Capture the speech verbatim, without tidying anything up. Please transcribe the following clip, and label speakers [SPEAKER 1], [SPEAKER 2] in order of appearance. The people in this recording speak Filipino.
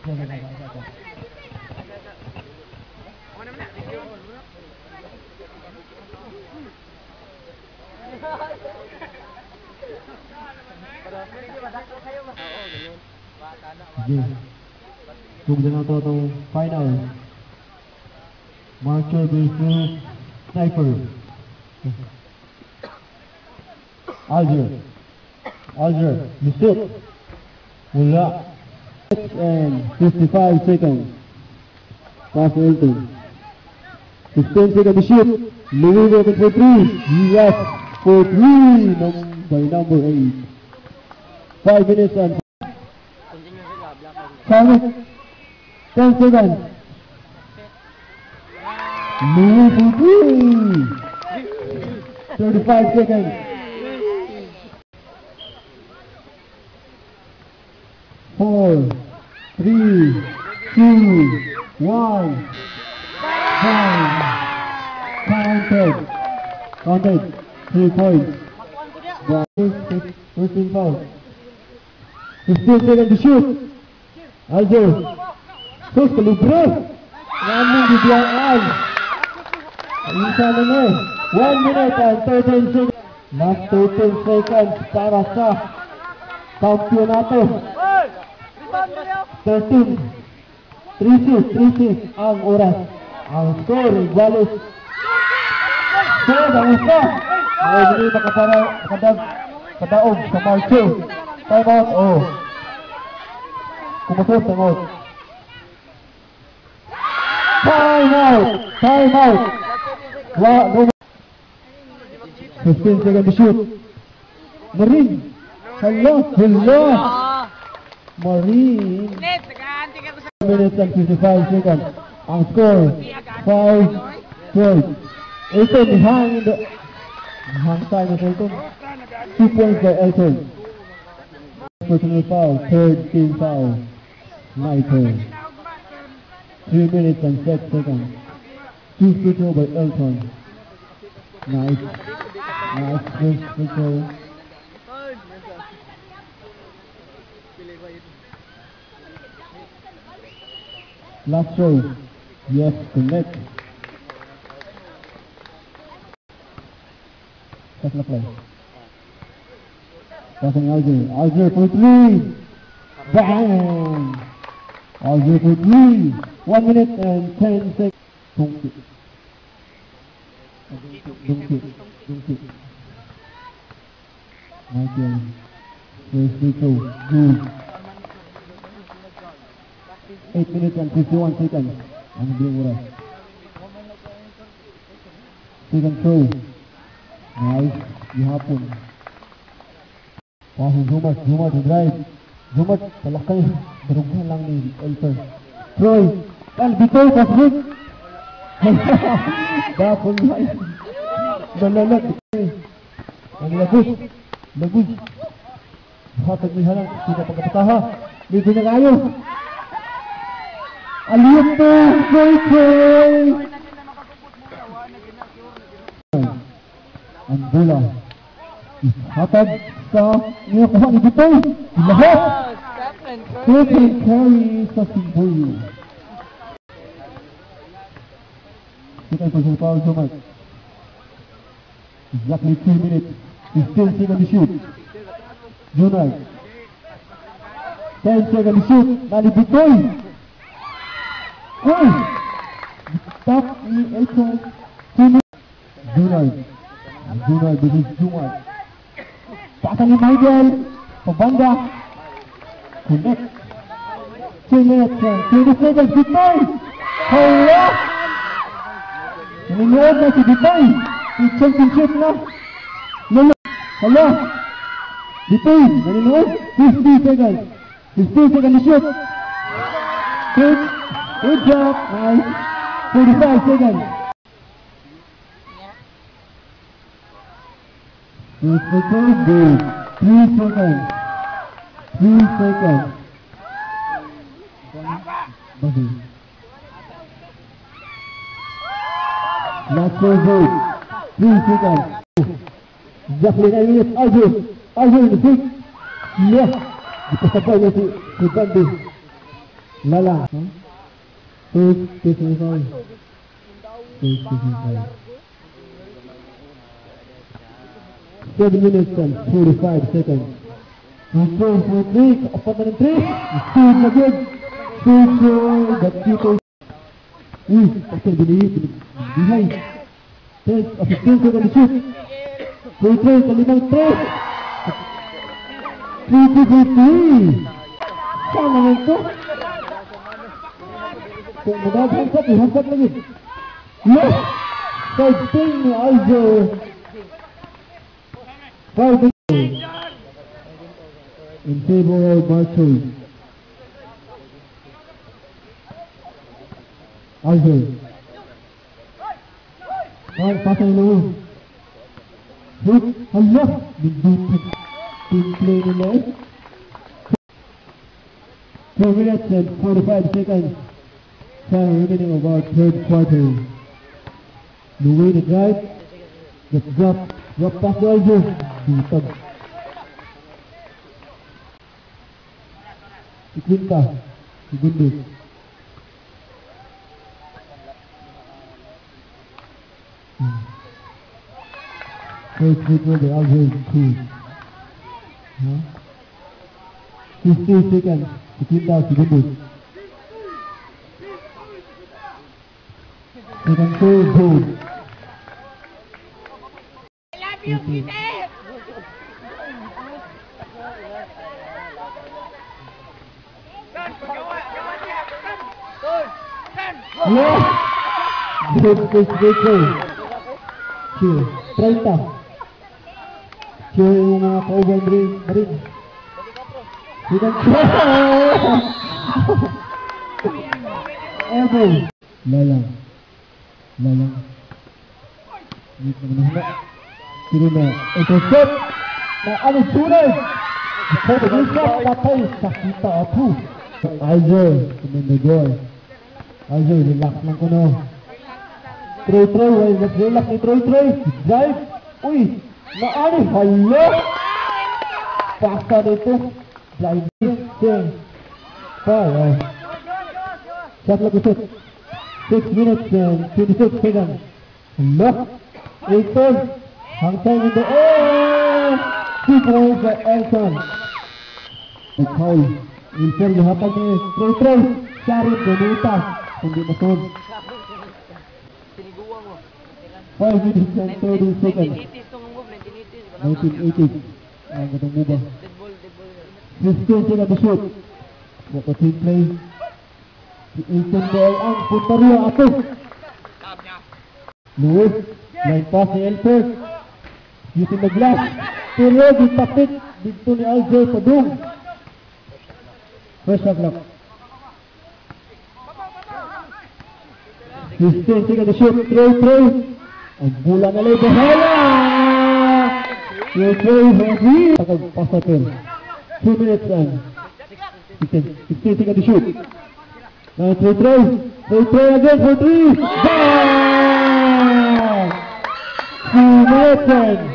[SPEAKER 1] Cùng dengan total final Marshall versus Sniper. Alger Alger you shoot. Wala. And fifty-five seconds. Pass Elton. fifteen seconds to shoot. Louis open for three. Yes, for three by number eight. Five minutes and Count. Ten seconds. Louis for three. Thirty-five seconds. Four, three, two, one. Five. Counted. Counted. Three points. fifteen fouls. fifteen seconds to shoot. Alger. Sus kalibre. Running di bilangan. Isa na na. One minute and thirteen seconds. Last thirteen seconds para sa kampiyonato. thirteen. three six. three six ang oras. Ang score. Walis. Score. Ang isa. Ay, hindi makapara. Makadag. Kadaog sa Marshall. Time out. Oh. Kumusot. Time out. Time out. Time out. fifteen seconds to shoot. Marine. Hello. Hello. Marine. minutes and fifty-five seconds. Ang score. five twelve. Elton behind the behind time of Elton. Two points by Elton. Personal foul. Third team foul. Sniper. Three minutes and six seconds. Two free throw by Elton. Nice. Nice first free throw. Last throw. Yes, connect. Second play. Passing Alger. Alger for three. Bang! Alger for three. One minute and ten seconds. Dunk it. Dunk it. Dunk it. Michael. First free throw. Good. eight minutes and fifty-one seconds. Ang bilang oras. Second throw. Nice. Gihapon. Pasing Zumat. Zumat to drive. Zumat. Talakay. Darughan lang ni Elton. Troy. Albitoy. Pasig. Dapon na yun. Nalalat. Ang lagus. Lagus. Hatag ni Halang. Sina pagkapataha. Dito na kayo. Aliyot na! Great play! Ang bola hatag sa niyakuha ni Bitoy. Lahat! Second carry sa Simboy. Second personal foul so much. Exactly two minutes. fifteen seconds to shoot. Junard. ten seconds to shoot. Nani Bitoy. Oh! Top ni Elton. Junard. Junard versus Junard. Pasang ni Michael. Pabanda. Connect. two minutes and twenty seconds. Bitoy! Hala! Naninuod na si Bitoy. I-championship na. Lalo. Hala! Bitoy! Naninuod. fifty seconds. fifteen seconds to shoot. Good. Good job. Nice. forty-five seconds. Two seconds. Good. Three seconds. Three seconds. Bagi. Last four good. Three seconds. Exactly nine minutes. Alger. Alger in the six. Yeah. Dikasabay niya si, si Bandi. Lala. Huh? First twenty-five. First twenty-five. Seven minutes and forty-five seconds. Four for three. Apat na ng three. Shoot na good. Shoot for the people. Uy, after binigay. Behind. Take a fifteen second shoot. Free throw. Kalimang three. Three to three. Saan naman ito? Kung mag-hamsat, i-hamsat lagi. Yes! Side spin ni Aljo. Five in favor of Marchoy. Aljo. Five, pasang ilo. Hit, hala! Bindupit. Team play nila eh. Two minutes and forty-five seconds. Time remaining of our third quarter. Louis the drive. Gets dropped. Drop pass to Aljo. Ditag. Si Quinta. Si Gundit. Hmm. First free throw by Aljo is two. Huh? fifty seconds. Si Quinta. Si Gundit. Second two, good.
[SPEAKER 2] I love you, Peter!
[SPEAKER 1] Yeah! Good, good, good, good. Sure. thirty. Sure yung mga ka-over rin. Rin. Second two. Elbow. Lalang. Lalang. Hindi naman hina. Sino na? Intercept. Na ano sunod? Ikaw na gusto. Patay. Sakita ako. Aljo. Kumendagol. Aljo. Relax lang ko no. Troy Troy. Let's relax ni Troy Troy. Drive. Uy. Na ano? Hello. Pasta dito. Drive. Sing. Five. Shot lang kusot. Six minutes and twenty-six seconds. Look, eight points. Hang time in the air. Two points by Elson. The foul. Wilfer gihapag ni Troy Troy. Sharon Benita. Hindi masod. Five minutes and thirty seconds. nineteen eighty. Ang gatong mubang. fifteen seconds to shoot. Waka team play. Si Elton Bell ang puntario ato. Luis, line pass ni Elford. Using the glass. Pero ditapit dito ni Aljo Padung. First shot clock. fifteen seconds to shoot. Throw, throw. Ang bola na lang. Bahala! Throw, throw, heavy. Pass natin. two minutes and sixteen seconds to shoot. Now three try, three try again for three. Bang! Two minutes and